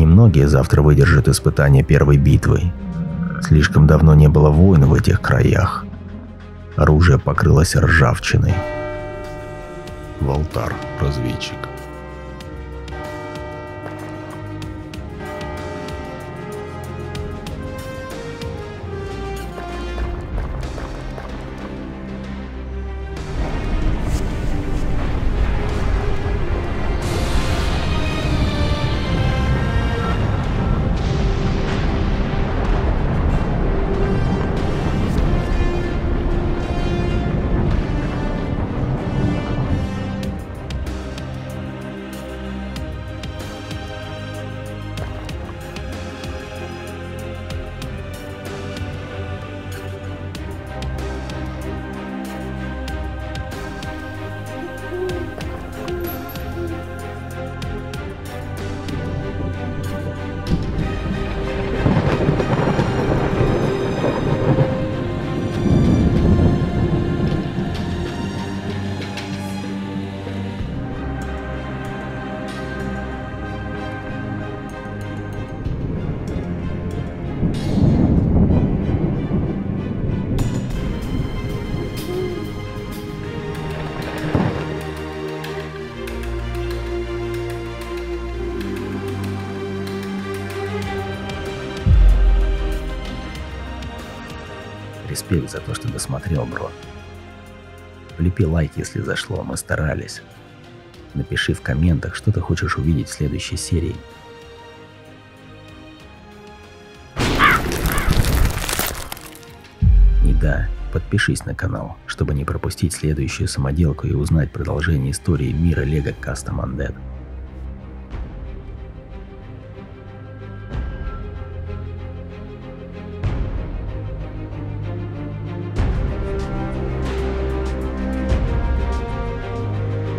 Немногие завтра выдержат испытание первой битвы. Слишком давно не было войн в этих краях. Оружие покрылось ржавчиной. Валтар, разведчик. Респект за то, что досмотрел, бро. Влепи лайк, если зашло, мы старались. Напиши в комментах, что ты хочешь увидеть в следующей серии. И да, подпишись на канал, чтобы не пропустить следующую самоделку и узнать продолжение истории мира LEGO Custom Undead.